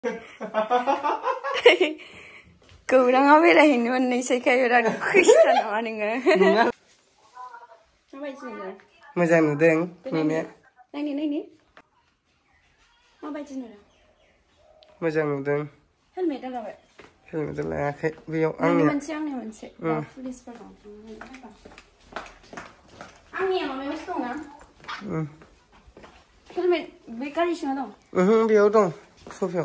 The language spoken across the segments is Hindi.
Gowrangआव बेरायहैनो मोननोसैखाय बिराद खुसिथार नामा नोङो? माबायदि नुदों? मोजां नुदों नुनाया। नायनि माबायदि नुदों? मोजां नुदों। हेलमेट लाबाय? हेलमेट लायाखै बेयाव आंनि मोनसे पुलिसफोर दं। आंनिया माबायावसो दंना? हेलमेट बे गारि सिङाव दं? बेयाव दं सफायाव।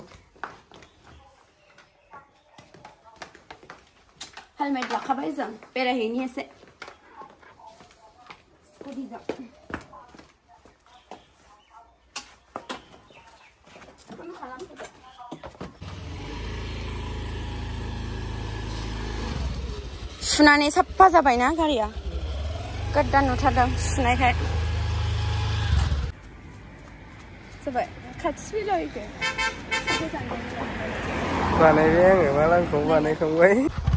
हेलमेट लाखाबाय जों बेरायहैनि एसे। स्कुटिजों। सुनानै साफा जाबायना गारिया गोदान नुथारदों सुनायखाय जाबाय खाथि फैलायदो बानायबाय आङो मालांखौ बानायखांबाय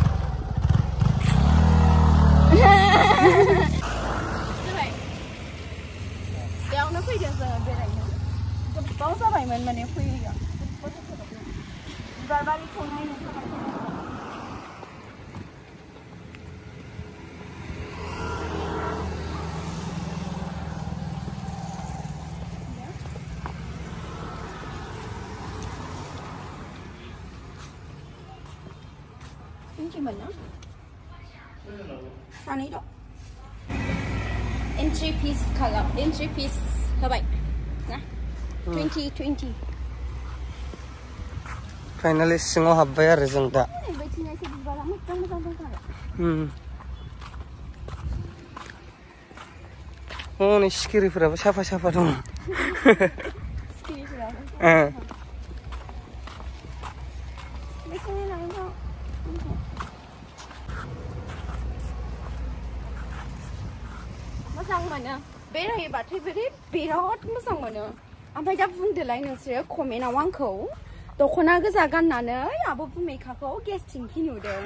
जाबाय बेयावनो फैदों जोङो बेरायनो गोबाव जाबायमोन माने फैयैया बिबार बारिखौ नायनो थाखाय Entry piece color, entry piece hobai na 2020 Finally सिङाव हाबबाय आरो जों दा नै सिखिरिफोराबो साफा साफा दं मोजां मोनो बेरायबाथाय बिराद मोजां मोनो ओमफ्राय दा बुंदोलाय नोंसोरो कमेन्टआव आंखौ दख'ना गोजा गाननानै आब' भुमिकाखौ गेस टेंकि नुदों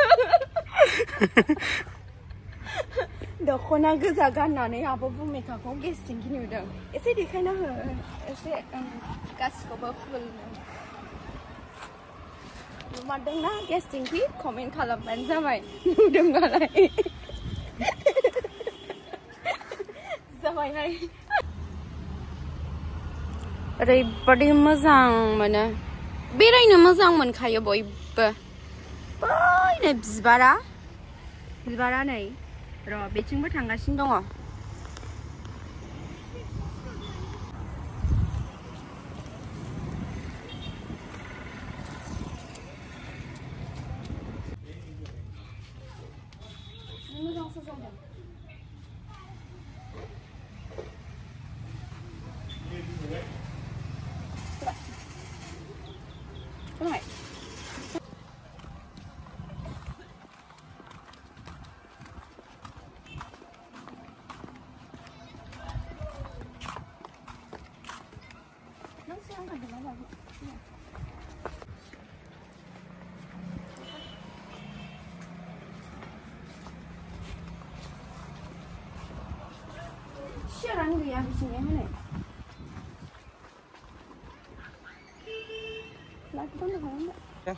दख'ना गोजा गाननानै आब' भुमिकाखौ गेस टेंकि नुदों एसे देखायना हो एसे गासिखौबो फुल नुमारदोंना गेस टेंकि कमेन्ट खालामबानो जाबाय नुदों नालाय ओरैबादि मोजां मोनो बेरायनो मोजां मोनखायो बयबो बै नै बिबारा नै र' बेथिंबो थांगासिनो दङ मोजां साजायदों Right. Siaran gaya bisingnya mana? Lagi mana mana? Ya.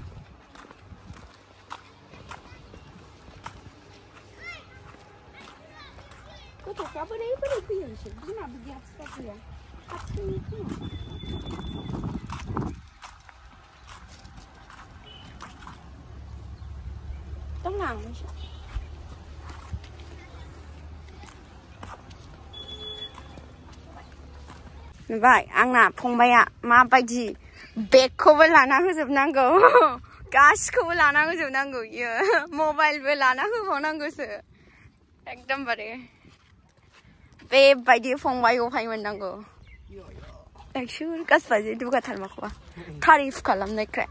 Kau tak apa dah yang sih. Gimana pergi apa ya? Apa itu? Tenang macam. Baik, आंना फंबाया माबायदि बेगखौबो लाना होजोबनांगौ गासिखौबो लाना होजोबनांगौ इयो मबाइलबो लाना होबावनांगौसो एकदमबारे बेबायदि फंबायखौहाय मोननांगौ एक्सुर गासबायदि दुगाथार माखौबा तारिफ खालामनायखाय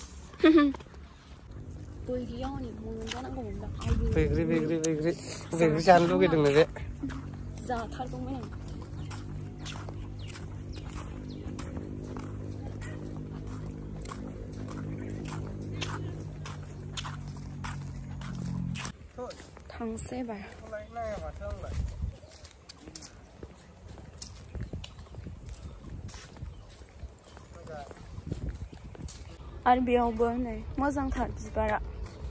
बैग्रि जानो लुगैदोंनो बे जाथारगौमोन आं थांसै बार आरो बेयावबो नै मोजांथार बिबारा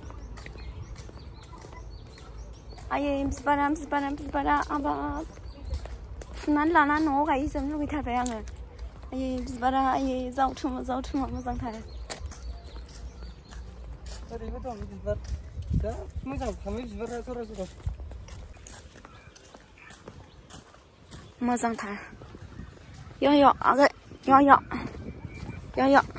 आयै बिबारा आबाब फुनानै लाना न'आव गायजोबनो लुगैथारबाय आङो आयै बिबारा आयै जावथुमा मोजांथार ओरैबो दं बिबार दा मोजां फामि बिबारा जरा मोजांथार यो आगै यो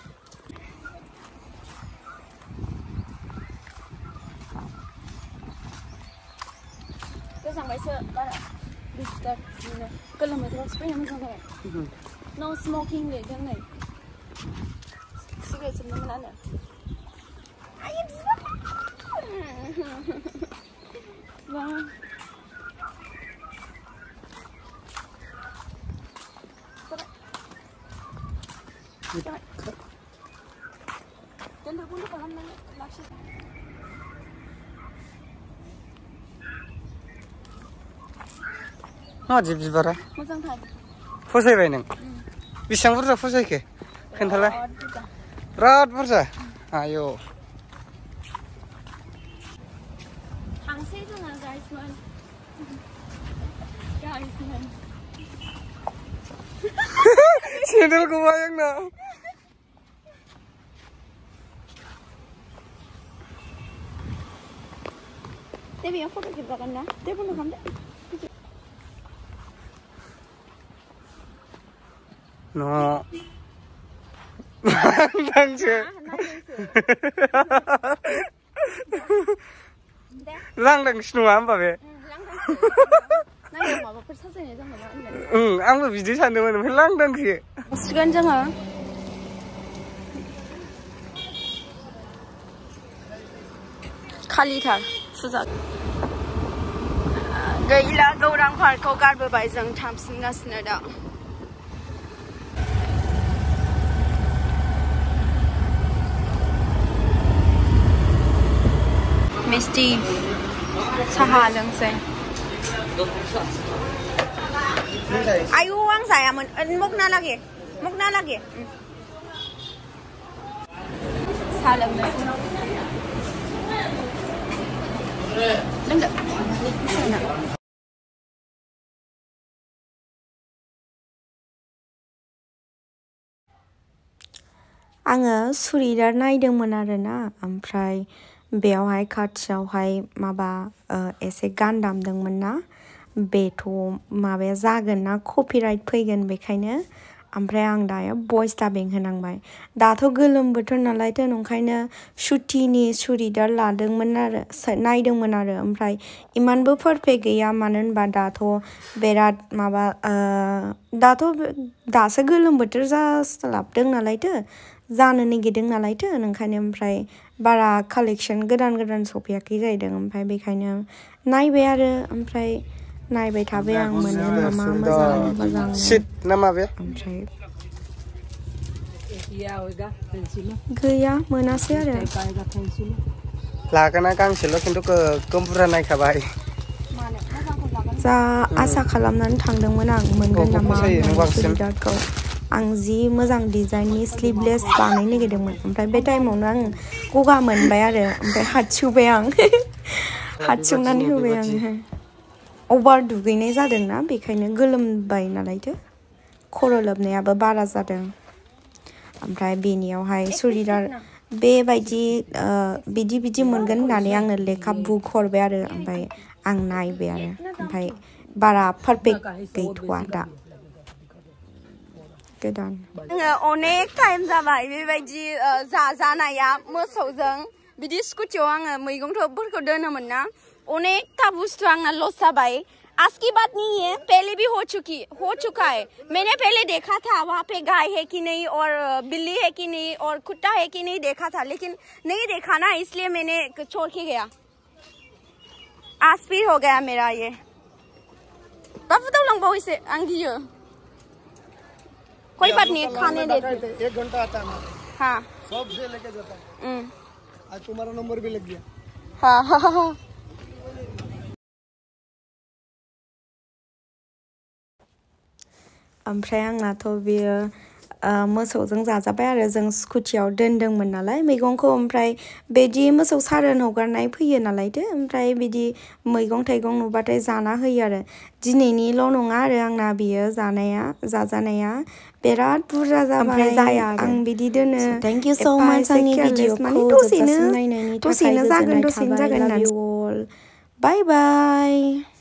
गोजांबायसो बारा बिस्टार गोलोम बोथोराव स्प्रेया मोजां जाबाय नो स्मकिं लिरदों नै सिगारेट सोबनो मोनानो आयै मादि बिबारा मोजांथार फसायबाय नों बेसेबां बुरजा फसायखो खोन्थालाय बिराद बुरजा आयौ थांसै जोङो गाइसमोन सेन्देलखौ बाय आंना दे बेयाव फट' खेबजागोन ना दे बन्द' खालामदो No. Langsung. Langdang semua apa be? Aku video sana mana langdang sih. Segan jangan. Khalitar, susah. Gila Gowrang Park kau garba bayang tamsinga senada. Misty, sahalang say. Ayu ang saya muk na lagi. Salam na. Nanda. Anga suridar naidongmon arena ओमफ्राय बेयावहाय खाथियावहाय माबा एसे गान दामदोंमोन ना बेथ' माबाया जागोन ना कपिराइट फैगोन बेखायनो ओमफ्राय आं दायो भइस डाबिं होनांबाय दाथ' गोलोम बोथोर नालायथ' ओंखायनो सुटिनि सुरिदार लादोंमोन आरो नायदोंमोन आरो ओमफ्राय इमानबो पारफेक्ट गैया मानो होनबा दाथ' बिराद माबा दासो गोलोम बोथोर जास्लाबदों नालायथो जानो नागिरदों नालायथो ओंखायनो ओमफ्राय बारा कालेक्शन गोदान सफैयाखै जाहैदों ओमफ्राय बेखायनो नायबाय आरो ओमफ्राय नायबाय थाबाय आं मोनो नामा मोजां सिट नामा बे ओमफ्राय गैया मोनासै आरो लागोना गांसेल' खिन्थु बुरजा नायखाबाय जा आसा खालामनानै थांदोंमोन आं मोनगोन नामा सुरिदारखौ आं जि मोजां डिजाइननि स्लीवलेस बानायनो नागिरदोंमोन ओमफ्राय बे टाइमावनो आं गगा मोनबाय आरो ओमफ्राय हातसिउबाय आं हातसिउनानै होबाय आं अभार दुगैनाय जादों ना बेखायनो गोलोमबाय नालायथो खर' लोबनायाबो बारा जादों ओमफ्राय बेनियावहाय सुरिदार बेबायदि बिदि मोनगोन होननानै आंनो लेखा बुक हरबाय आरो ओमफ्राय आं नायबाय आरो ओमफ्राय बारा पारफेक्ट गैथ'वा दा गोदान आङो अनेक टाइम जाबाय बेबायदि जानाया मोसौजों बिदि स्कुटियाव आङो मैगंफोरखौ दोनोमोन ना अनेकटा बुस्थु आंना लस जाबाय आज की बात नहीं है पहले भी हो चुका है मैंने पहले देखा था वहाँ पे गाय है कि नहीं और बिल्ली है कि नहीं और कुत्ता है कि नहीं देखा था लेकिन नहीं देखा ना इसलिए मैंने छोड़ के गया आज भी हो गया मेरा ये बाबू तो लंबा इसे अंगियो कोई बात नहीं खाने देते 1 घंटा आता है हाँ सब से लेके जाता है आज तुम्हारा नंबर भी लग गया हाँ ओमफ्राय आंनाथ' बेयो मोसौजों जाजाबाय आरो जों स्कुटियाव दोनदोंमोन नालाय मैगंखौ ओमफ्राय बिदि मोसौ सारोन हगारनाय फैयो नालायथो ओमफ्राय बिदि मैगं थाइगं नुबाथाय जाना होयो आरो दिनैनिल' नङा आरो आंना बियो जाजानाया बिराद बुरजा जाबाय जाया आं बिदि दोनो थेंक इउ सो माच आंनि भिडिअखौ जोबजासिम नायनायनि थाखाय दसेनो जागोन होननानै बाय बाय